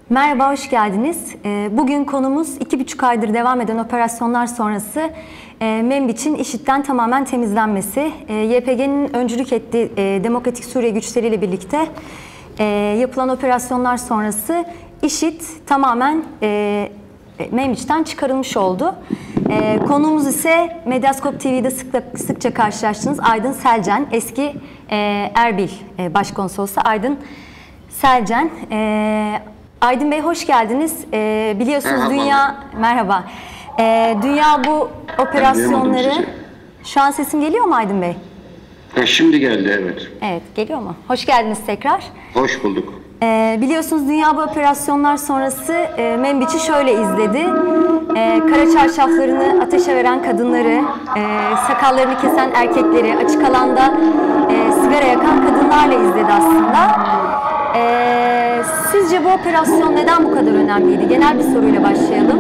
Merhaba, hoş geldiniz. Bugün konumuz 2,5 aydır devam eden operasyonlar sonrası Menbiç'in IŞİD'den tamamen temizlenmesi. YPG'nin öncülük ettiği Demokratik Suriye güçleriyle birlikte yapılan operasyonlar sonrası IŞİD tamamen Menbiç'ten çıkarılmış oldu. Konuğumuz ise Medyaskop TV'de sıkça karşılaştığınız Aydın Selcen, eski Erbil Başkonsolosu Aydın Selcen. Aydın Bey hoş geldiniz. Biliyorsunuz merhaba. Dünya bu operasyonları... Şu an sesim geliyor mu Aydın Bey? Şimdi geldi, evet. Evet, geliyor mu? Hoş geldiniz tekrar. Hoş bulduk. Biliyorsunuz dünya bu operasyonlar sonrası Menbiç'i şöyle izledi. Kara çarşaflarını ateşe veren kadınları, sakallarını kesen erkekleri, açık alanda sigara yakan kadınlarla izledi aslında. Sizce bu operasyon neden bu kadar önemliydi? Genel bir soruyla başlayalım.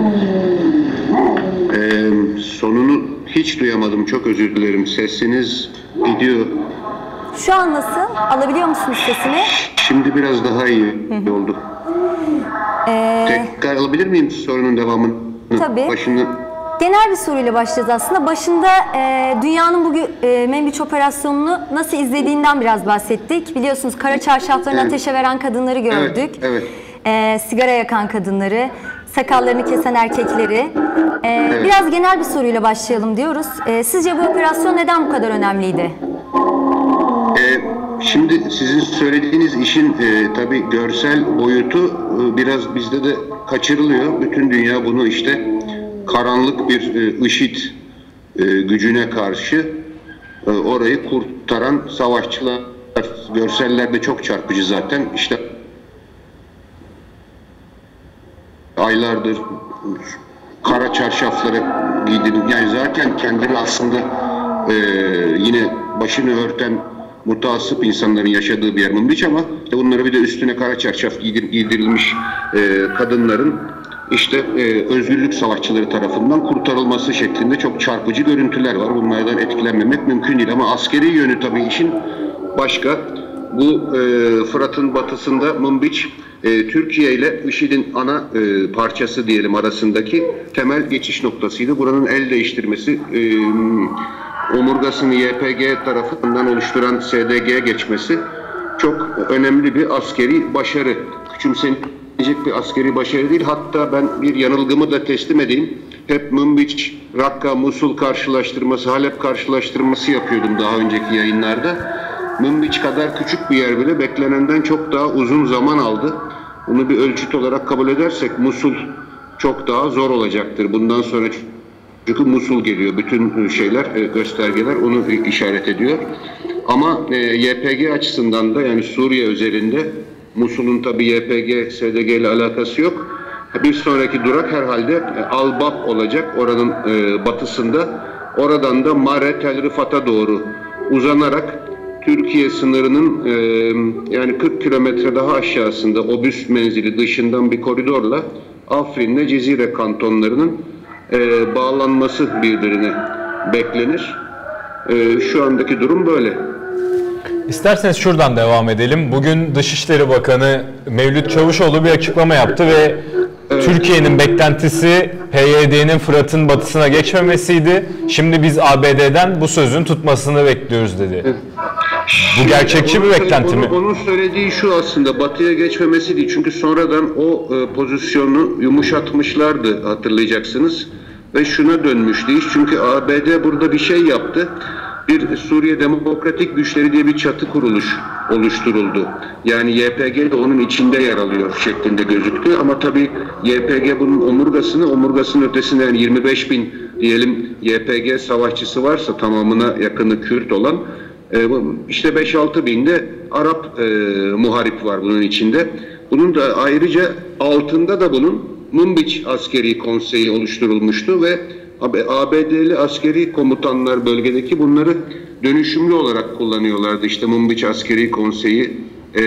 Sonunu hiç duyamadım. Çok özür dilerim. Sesiniz gidiyor. Şu an nasıl? Alabiliyor musunuz sesini? Şimdi biraz daha iyi oldu. Tekrar alabilir miyim sorunun devamını? Tabii. Başını... Genel bir soruyla başlayacağız aslında. Başında dünyanın bugün Menbiç operasyonunu nasıl izlediğinden biraz bahsettik. Biliyorsunuz kara çarşaflarını ateşe veren kadınları gördük. Evet. Sigara yakan kadınları, sakallarını kesen erkekleri. Biraz genel bir soruyla başlayalım diyoruz. Sizce bu operasyon neden bu kadar önemliydi? Şimdi sizin söylediğiniz işin tabii görsel boyutu biraz bizde de kaçırılıyor. Bütün dünya bunu işte karanlık bir IŞİD gücüne karşı orayı kurtaran savaşçılar, görsellerde çok çarpıcı zaten. İşte aylardır kara çarşafları giydirip, yani zaten kendini aslında yine başını örten mutasip insanların yaşadığı bir yer Menbiç, ama işte bunları bir de üstüne kara çarşaf giydirilmiş kadınların işte özgürlük savaşçıları tarafından kurtarılması şeklinde çok çarpıcı görüntüler var. Bunlardan etkilenmemek mümkün değil, ama askeri yönü tabii işin başka. Bu Fırat'ın batısında Menbiç, Türkiye ile IŞİD'in ana parçası diyelim arasındaki temel geçiş noktasıydı. Buranın el değiştirmesi, omurgasını YPG tarafından oluşturan SDG'ye geçmesi çok önemli bir askeri başarı. Küçümsenecek bir askeri başarı değil. Hatta ben bir yanılgımı da teslim edeyim. Hep Menbiç, Rakka, Musul karşılaştırması, Halep karşılaştırması yapıyordum daha önceki yayınlarda. Menbiç kadar küçük bir yer bile beklenenden çok daha uzun zaman aldı. Bunu bir ölçüt olarak kabul edersek Musul çok daha zor olacaktır. Bundan sonra çünkü Musul geliyor. Bütün şeyler, göstergeler onu işaret ediyor. Ama YPG açısından da, yani Suriye üzerinde Musul'un tabi YPG, SDG ile alakası yok. Bir sonraki durak herhalde Al-Bab olacak oranın batısında. Oradan da Mare Tel Rifat'a doğru uzanarak Türkiye sınırının yani 40 kilometre daha aşağısında Obüs menzili dışından bir koridorla Afrin'le Cizire kantonlarının bağlanması birbirine beklenir. Şu andaki durum böyle. İsterseniz şuradan devam edelim. Bugün Dışişleri Bakanı Mevlüt Çavuşoğlu bir açıklama yaptı ve Türkiye'nin beklentisi PYD'nin Fırat'ın batısına geçmemesiydi. Şimdi biz ABD'den bu sözün tutmasını bekliyoruz dedi. Bu gerçekçi bir beklenti mi? Onun söylediği şu aslında, batıya geçmemesi değil. Çünkü sonradan o pozisyonu yumuşatmışlardı, hatırlayacaksınız. Ve şuna dönmüştü iş. Çünkü ABD burada bir şey yaptı. Bir Suriye Demokratik Güçleri diye bir çatı kuruluş oluşturuldu. Yani YPG de onun içinde yer alıyor şeklinde gözüktü. Ama tabii YPG bunun omurgasının ötesinde, yani 25 bin diyelim YPG savaşçısı varsa, tamamına yakını Kürt olan, işte 5-6 binde Arap muharip var bunun içinde. Bunun da ayrıca altında da bunun Menbiç Askeri Konseyi oluşturulmuştu ve ABD'li askeri komutanlar bölgedeki bunları dönüşümlü olarak kullanıyorlardı. İşte Menbiç Askeri Konseyi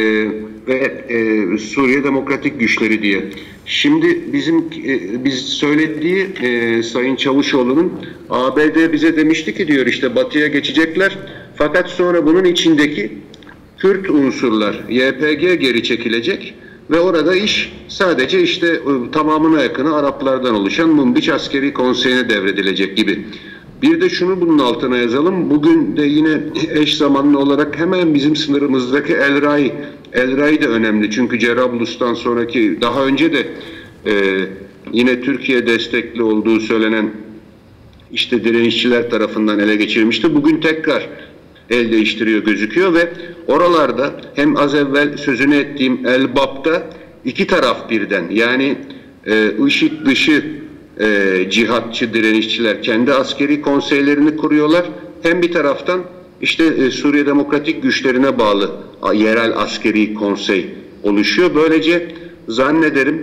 ve Suriye Demokratik Güçleri diye. Şimdi biz söylediği Sayın Çavuşoğlu'nun, ABD bize demişti ki diyor, işte batıya geçecekler, fakat sonra bunun içindeki Kürt unsurlar, YPG geri çekilecek Ve orada iş sadece işte tamamına yakını Araplardan oluşan Münbiç Askeri Konseyi'ne devredilecek gibi. Bir de şunu bunun altına yazalım. Bugün de yine eş zamanlı olarak hemen bizim sınırımızdaki El Rai de önemli. Çünkü Cerablus'tan sonraki, daha önce de yine Türkiye destekli olduğu söylenen işte direnişçiler tarafından ele geçirilmişti. Bugün tekrar el değiştiriyor gözüküyor ve oralarda hem az evvel sözünü ettiğim Elbap'ta iki taraf birden, yani IŞİD dışı cihatçı direnişçiler kendi askeri konseylerini kuruyorlar. Hem bir taraftan işte Suriye Demokratik Güçlerine bağlı yerel askeri konsey oluşuyor. Böylece zannederim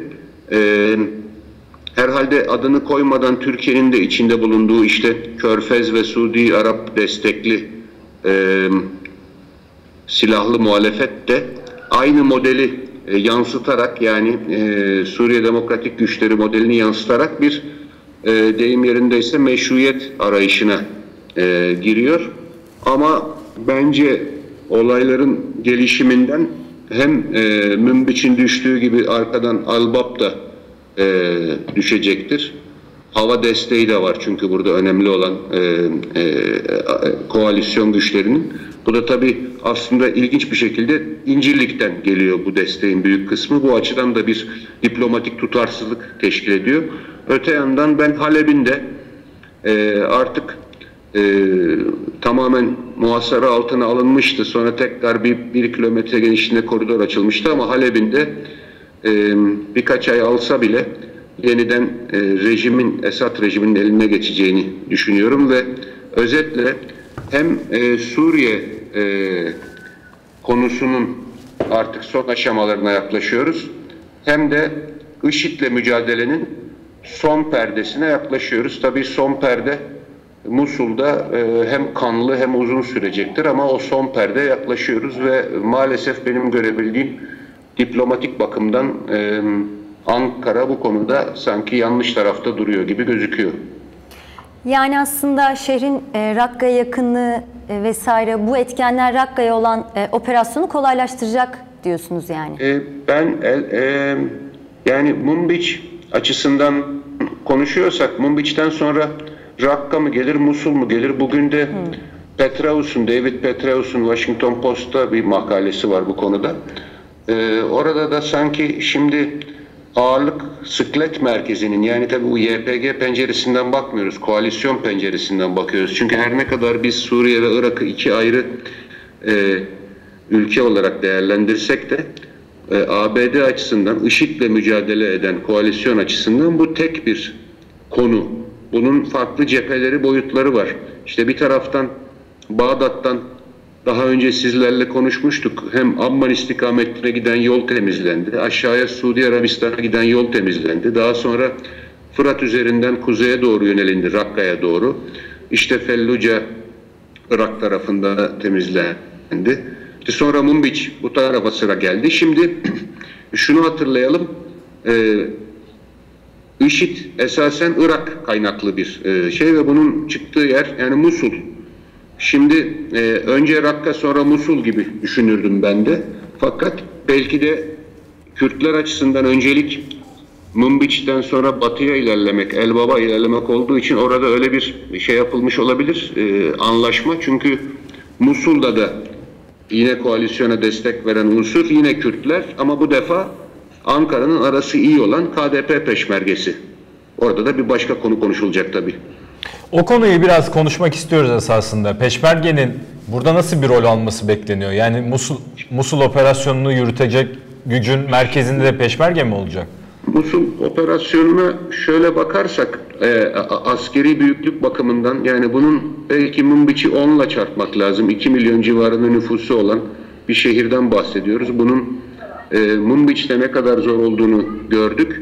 herhalde adını koymadan Türkiye'nin de içinde bulunduğu işte Körfez ve Suudi Arap destekli silahlı muhalefet de aynı modeli yansıtarak, yani Suriye Demokratik Güçleri modelini yansıtarak bir deyim yerindeyse meşruiyet arayışına giriyor. Ama bence olayların gelişiminden hem Münbiç'in düştüğü gibi arkadan Albap da düşecektir. Hava desteği de var çünkü burada önemli olan koalisyon güçlerinin. Bu da tabii aslında ilginç bir şekilde İncirlik'ten geliyor bu desteğin büyük kısmı. Bu açıdan da bir diplomatik tutarsızlık teşkil ediyor. Öte yandan ben Halep'in de artık tamamen muhasara altına alınmıştı. Sonra tekrar bir kilometre genişliğinde koridor açılmıştı ama Halep'in de birkaç ay alsa bile yeniden Esad rejiminin eline geçeceğini düşünüyorum ve özetle hem Suriye konusunun artık son aşamalarına yaklaşıyoruz, hem de IŞİD'le mücadelenin son perdesine yaklaşıyoruz. Tabii son perde Musul'da hem kanlı hem uzun sürecektir ama o son perde yaklaşıyoruz ve maalesef benim görebildiğim diplomatik bakımdan Ankara bu konuda sanki yanlış tarafta duruyor gibi gözüküyor. Yani aslında şehrin Rakka'ya yakınlığı vesaire, bu etkenler Rakka'ya olan operasyonu kolaylaştıracak diyorsunuz yani. Yani Münbiç açısından konuşuyorsak, Münbiç'ten sonra Rakka mı gelir, Musul mu gelir? Bugün de David Petraeus'un Washington Post'ta bir makalesi var bu konuda. Orada da sanki şimdi ağırlık sıklet merkezinin, yani tabii bu YPG penceresinden bakmıyoruz, koalisyon penceresinden bakıyoruz. Çünkü her ne kadar biz Suriye ve Irak'ı iki ayrı ülke olarak değerlendirsek de ABD açısından, IŞİD'le mücadele eden koalisyon açısından bu tek bir konu. Bunun farklı cepheleri, boyutları var. İşte bir taraftan Bağdat'tan daha önce sizlerle konuşmuştuk. Hem Amman istikametine giden yol temizlendi. Aşağıya Suudi Arabistan'a giden yol temizlendi. Daha sonra Fırat üzerinden kuzeye doğru yönelindi, Rakka'ya doğru. İşte Felluce Irak tarafında temizlendi. İşte sonra Münbiç bu tarafa sıra geldi. Şimdi şunu hatırlayalım. IŞİD esasen Irak kaynaklı bir şey ve bunun çıktığı yer yani Musul. Şimdi önce Rakka sonra Musul gibi düşünürdüm ben de. Fakat belki de Kürtler açısından öncelik Münbiç'ten sonra batıya ilerlemek, Elbap'a ilerlemek olduğu için orada öyle bir şey yapılmış olabilir, anlaşma. Çünkü Musul'da da yine koalisyona destek veren unsur yine Kürtler ama bu defa Ankara'nın arası iyi olan KDP peşmergesi. Orada da bir başka konu konuşulacak tabii. O konuyu biraz konuşmak istiyoruz esasında. Peşmerge'nin burada nasıl bir rol alması bekleniyor? Yani Musul operasyonunu yürütecek gücün merkezinde de Peşmerge mi olacak? Musul operasyonuna şöyle bakarsak askeri büyüklük bakımından, yani bunun belki Münbiç'i 10'la çarpmak lazım. 2 milyon civarında nüfusu olan bir şehirden bahsediyoruz. Bunun Münbiç'te ne kadar zor olduğunu gördük.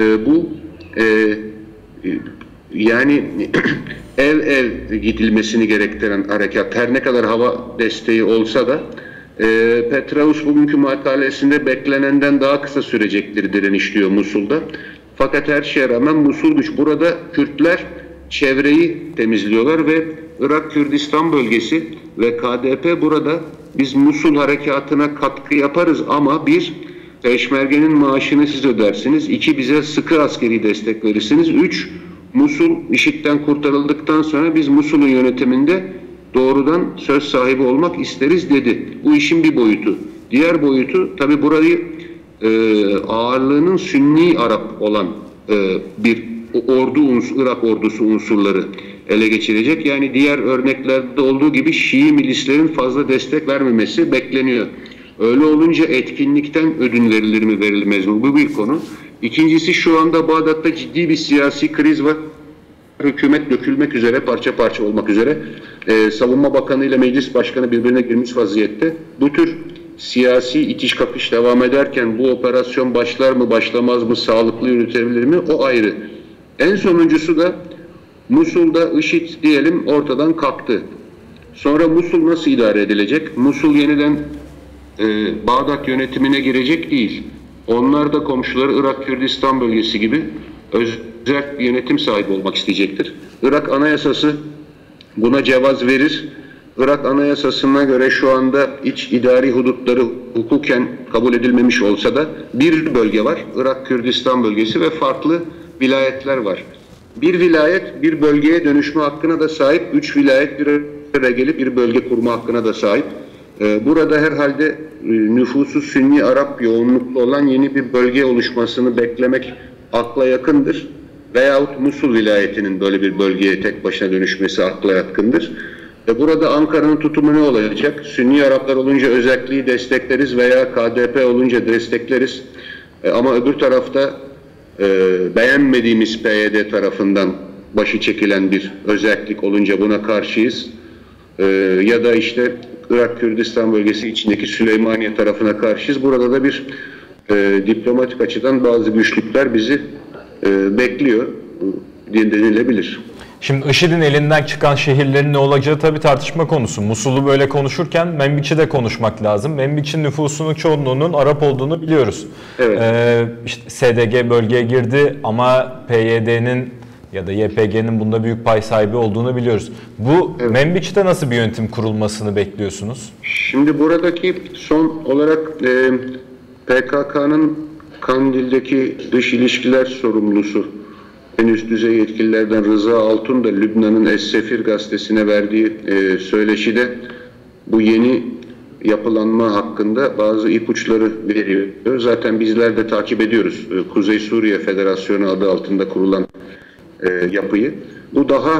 Yani el gidilmesini gerektiren harekat, her ne kadar hava desteği olsa da Petraeus bugünkü makalesinde beklenenden daha kısa sürecektir direniş diyor Musul'da. Fakat her şeye rağmen Musul güç. Burada Kürtler çevreyi temizliyorlar ve Irak Kürdistan bölgesi ve KDP burada biz Musul harekatına katkı yaparız ama bir Peşmergenin maaşını siz ödersiniz. 2, bize sıkı askeri destek verirsiniz. 3, Musul IŞİD'den kurtarıldıktan sonra biz Musul'un yönetiminde doğrudan söz sahibi olmak isteriz dedi. Bu işin bir boyutu. Diğer boyutu tabi burayı ağırlığının Sünni Arap olan bir Irak ordusu unsurları ele geçirecek. Yani diğer örneklerde olduğu gibi Şii milislerin fazla destek vermemesi bekleniyor. Öyle olunca etkinlikten ödün verilir mi verilmez mi? Bu bir konu. İkincisi, şu anda Bağdat'ta ciddi bir siyasi kriz var. Hükümet dökülmek üzere, parça parça olmak üzere. Savunma Bakanı ile Meclis Başkanı birbirine girmiş vaziyette. Bu tür siyasi itiş kakış devam ederken bu operasyon başlar mı başlamaz mı, sağlıklı yürütebilir mi, o ayrı. En sonuncusu da Musul'da IŞİD diyelim ortadan kalktı. Sonra Musul nasıl idare edilecek? Musul yeniden Bağdat yönetimine girecek değil. Onlar da komşuları Irak Kürdistan bölgesi gibi özel bir yönetim sahibi olmak isteyecektir. Irak Anayasası buna cevaz verir. Irak Anayasası'na göre şu anda iç idari hudutları hukuken kabul edilmemiş olsa da bir bölge var. Irak Kürdistan bölgesi ve farklı vilayetler var. Bir vilayet bir bölgeye dönüşme hakkına da sahip. 3 vilayet bir araya gelip bir bölge kurma hakkına da sahip. Burada herhalde nüfusu Sünni Arap yoğunluklu olan yeni bir bölge oluşmasını beklemek akla yakındır. Veyahut Musul vilayetinin böyle bir bölgeye tek başına dönüşmesi akla yakındır. Burada Ankara'nın tutumu ne olacak? Sünni Araplar olunca özelliği destekleriz veya KDP olunca destekleriz. Ama öbür tarafta beğenmediğimiz PYD tarafından başı çekilen bir özellik olunca buna karşıyız. Ya da işte Irak Kürdistan bölgesi içindeki Süleymaniye tarafına karşıyız. Burada da bir diplomatik açıdan bazı güçlükler bizi bekliyor denilebilir. Şimdi IŞİD'in elinden çıkan şehirlerin ne olacağı tabii tartışma konusu. Musul'u böyle konuşurken Menbiç'i de konuşmak lazım. Menbiç'in nüfusunun çoğunluğunun Arap olduğunu biliyoruz. Evet. İşte SDG bölgeye girdi ama PYD'nin ya da YPG'nin bunda büyük pay sahibi olduğunu biliyoruz. Bu evet. Menbiç'te nasıl bir yönetim kurulmasını bekliyorsunuz? Şimdi buradaki son olarak PKK'nın Kandil'deki dış ilişkiler sorumlusu en üst düzey yetkililerden Rıza Altun da Lübnan'ın Es-Sefir gazetesine verdiği söyleşide bu yeni yapılanma hakkında bazı ipuçları veriyor. Zaten bizler de takip ediyoruz. Kuzey Suriye Federasyonu adı altında kurulan yapıyı. Bu daha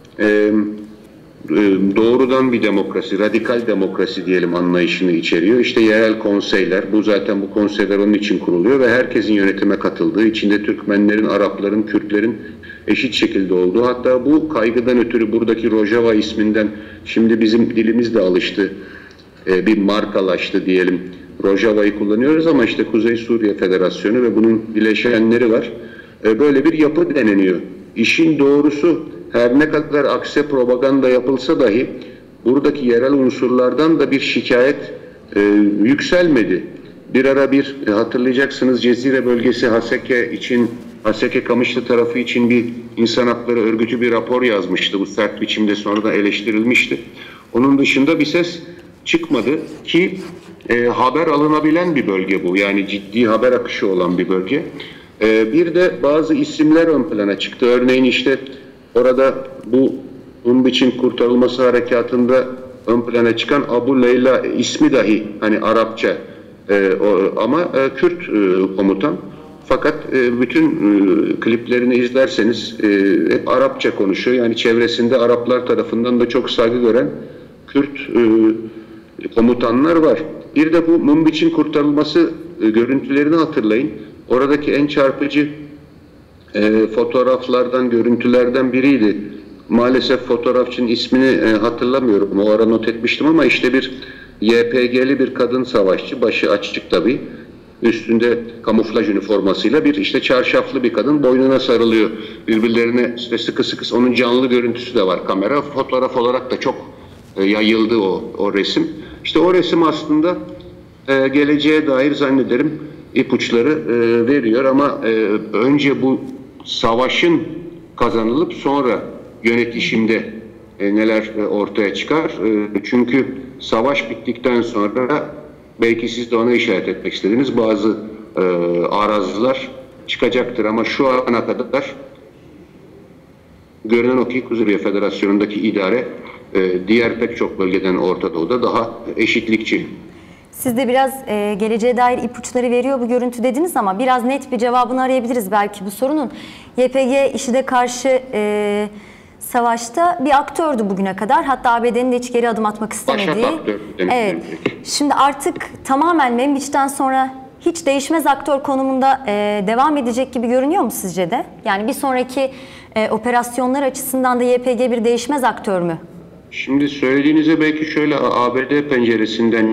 doğrudan bir demokrasi, radikal demokrasi diyelim anlayışını içeriyor. İşte yerel konseyler, bu zaten bu konseyler onun için kuruluyor ve herkesin yönetime katıldığı, içinde Türkmenlerin, Arapların, Kürtlerin eşit şekilde olduğu. Hatta bu kaygıdan ötürü buradaki Rojava isminden şimdi bizim dilimiz de alıştı, bir markalaştı diyelim. Rojava'yı kullanıyoruz ama işte Kuzey Suriye Federasyonu ve bunun bileşenleri var. Böyle bir yapı deneniyor. İşin doğrusu her ne kadar aksi propaganda yapılsa dahi buradaki yerel unsurlardan da bir şikayet yükselmedi. Bir ara hatırlayacaksınız Cezire bölgesi Haseke Kamışlı tarafı için bir insan hakları örgütü bir rapor yazmıştı. Bu sert biçimde sonra da eleştirilmişti. Onun dışında bir ses çıkmadı ki haber alınabilen bir bölge bu. Yani ciddi haber akışı olan bir bölge. Bir de bazı isimler ön plana çıktı. Örneğin işte orada bunun için kurtarılması harekatında ön plana çıkan Abu Leyla ismi dahi hani Arapça ama Kürt komutan. Fakat bütün kliplerini izlerseniz hep Arapça konuşuyor. Yani çevresinde Araplar tarafından da çok saygı gören Kürt komutanlar var. Bir de bu Munbiç'in kurtarılması görüntülerini hatırlayın. Oradaki en çarpıcı fotoğraflardan, görüntülerden biriydi. Maalesef fotoğrafçının ismini hatırlamıyorum. O ara not etmiştim ama işte bir YPG'li bir kadın savaşçı, başı açık tabii. Üstünde kamuflaj üniformasıyla bir işte çarşaflı bir kadın boynuna sarılıyor. Birbirlerine işte sıkı sıkı, onun canlı görüntüsü de var kamera. Fotoğraf olarak da çok yayıldı o resim. İşte o resim aslında geleceğe dair zannederim ipuçları veriyor ama önce bu savaşın kazanılıp sonra yönetişimde neler ortaya çıkar. Çünkü savaş bittikten sonra belki siz de ona işaret etmek istediniz. Bazı araziler çıkacaktır ama şu ana kadar görünen o ki Kuzey Federasyonu'ndaki idare diğer pek çok bölgeden Orta Doğu'da daha eşitlikçi. Siz de biraz geleceğe dair ipuçları veriyor bu görüntü dediniz ama biraz net bir cevabını arayabiliriz belki bu sorunun. YPG IŞİD'e karşı savaşta bir aktördü bugüne kadar. Hatta ABD'nin de hiç geri adım atmak istemediği. Evet. Şimdi artık tamamen Membiç'ten sonra hiç değişmez aktör konumunda devam edecek gibi görünüyor mu sizce de? Yani bir sonraki operasyonlar açısından da YPG bir değişmez aktör mü? Şimdi söylediğinize belki şöyle ABD penceresinden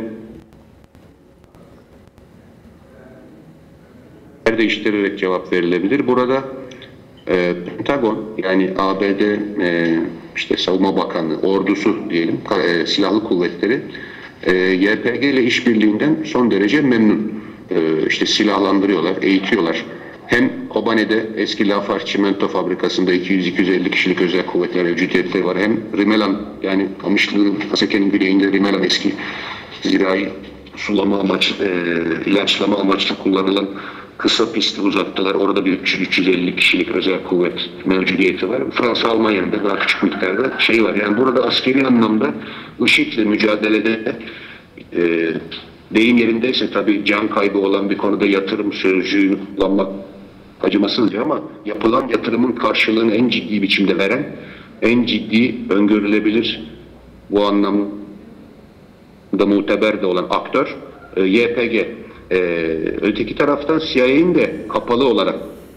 değiştirerek cevap verilebilir. Burada Pentagon yani ABD işte Savunma Bakanlığı, ordusu diyelim, silahlı kuvvetleri YPG ile işbirliğinden son derece memnun. İşte silahlandırıyorlar, eğitiyorlar. Hem Kobane'de eski Lafarge çimento fabrikasında 200-250 kişilik özel kuvvetler mevcudiyetleri var. Hem Rimelan yani Kamışlı Haseke'nin güneyinde Rimelan eski zirai sulama amaçlı, ilaçlama amaçlı kullanılan kısa pisti uzattılar. Orada bir 300-350 kişilik özel kuvvet mevcudiyeti var. Fransa, Almanya'da daha küçük miktarda şey var. Yani burada askeri anlamda IŞİD'le mücadelede deyim yerindeyse tabii can kaybı olan bir konuda yatırım sözcüğünü kullanmak acımasızca ama yapılan yatırımın karşılığını en ciddi biçimde veren, en ciddi öngörülebilir bu anlamda muteber de olan aktör YPG. Öteki taraftan CIA'nin de kapalı olarak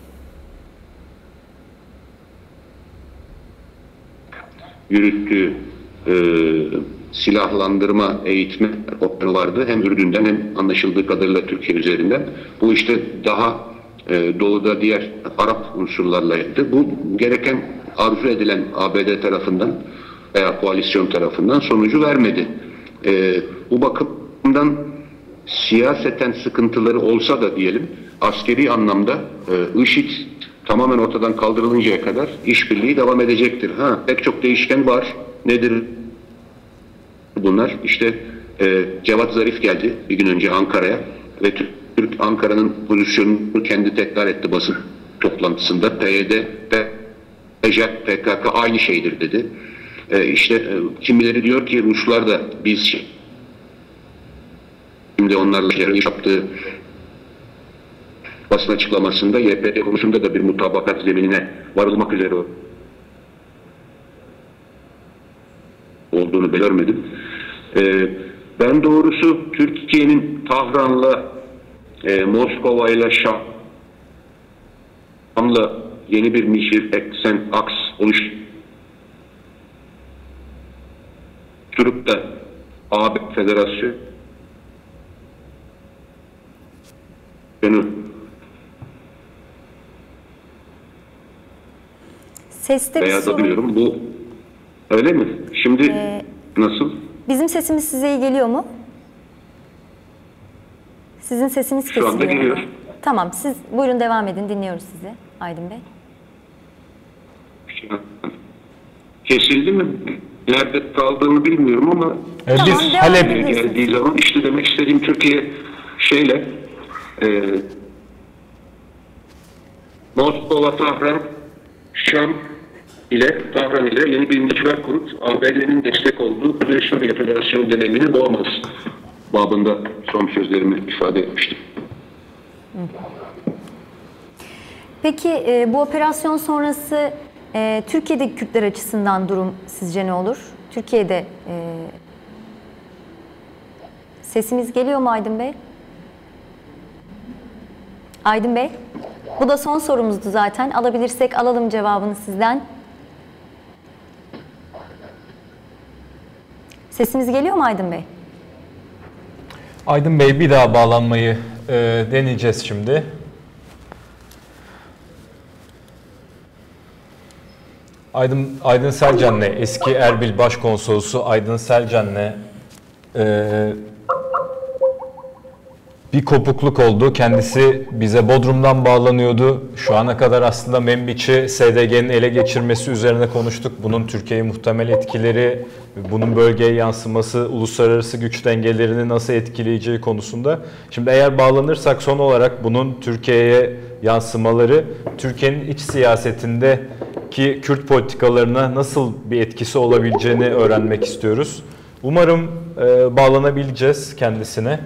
yürüttüğü silahlandırma, eğitme operasyonu vardı. Hem Ürdün'den hem anlaşıldığı kadarıyla Türkiye üzerinden. Bu işte daha doğuda diğer Arap unsurlarlaydı. Bu gereken arzu edilen ABD tarafından veya koalisyon tarafından sonucu vermedi. Bu bakımdan siyaseten sıkıntıları olsa da diyelim askeri anlamda IŞİD tamamen ortadan kaldırılıncaya kadar işbirliği devam edecektir. Pek çok değişken var. Nedir bunlar? İşte Cevat Zarif geldi bir gün önce Ankara'ya ve Ankara'nın pozisyonunu kendi tekrar etti basın toplantısında. PYD, PJAK, PKK aynı şeydir dedi. İşte kimileri diyor ki Ruslar da biz şimdi onlarla yaptığı basın açıklamasında YPG konusunda da bir mutabakat zeminine varılmak üzere olduğunu görmedim. Ben doğrusu Türkiye'nin Tahran'la, Moskova'yla, Şam'la yeni bir mişir, eksen, aks oluşturup da AB Federasyonu Seste veya da biliyorum bu öyle mi? Şimdi nasıl? Bizim sesimiz size iyi geliyor mu? Sizin sesiniz kesiliyor. Şu anda geliyor. Tamam, siz buyurun devam edin. Dinliyoruz sizi Aydın Bey. Kesildi mi? Nerede kaldığını bilmiyorum ama biz Halep geldiği zaman işte demek istediğim Türkiye şeyle Moskova, Tahran, Şam ile Tahran ile yeni bir network kurup ABD'nin destek olduğu Kuzey Suriye Federasyonu dönemini doğamaz babında son sözlerimi ifade etmiştim. Peki bu operasyon sonrası Türkiye'deki Kürtler açısından durum sizce ne olur? Türkiye'de sesimiz geliyor mu Aydın Bey? Aydın Bey, bu da son sorumuzdu zaten. Alabilirsek alalım cevabını sizden. Sesimiz geliyor mu Aydın Bey? Aydın Bey bir daha bağlanmayı deneyeceğiz şimdi. Aydın Selcan'la eski Erbil Başkonsolosu Aydın Selcan'la bir kopukluk oldu. Kendisi bize Bodrum'dan bağlanıyordu. Şu ana kadar aslında Membiç'i SDG'nin ele geçirmesi üzerine konuştuk. Bunun Türkiye'ye muhtemel etkileri, bunun bölgeye yansıması, uluslararası güç dengelerini nasıl etkileyeceği konusunda. Şimdi eğer bağlanırsak son olarak bunun Türkiye'ye yansımaları, Türkiye'nin iç siyasetindeki Kürt politikalarına nasıl bir etkisi olabileceğini öğrenmek istiyoruz. Umarım bağlanabileceğiz kendisine.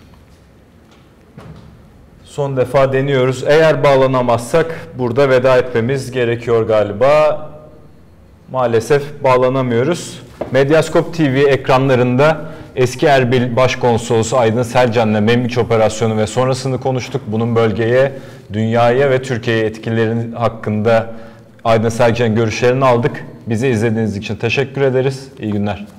Son defa deniyoruz. Eğer bağlanamazsak burada veda etmemiz gerekiyor galiba. Maalesef bağlanamıyoruz. Medyaskop TV ekranlarında eski Erbil Başkonsolosu Aydın Selcan'la Membiç operasyonu ve sonrasını konuştuk. Bunun bölgeye, dünyaya ve Türkiye'ye etkileri hakkında Aydın Selcan'ın görüşlerini aldık. Bizi izlediğiniz için teşekkür ederiz. İyi günler.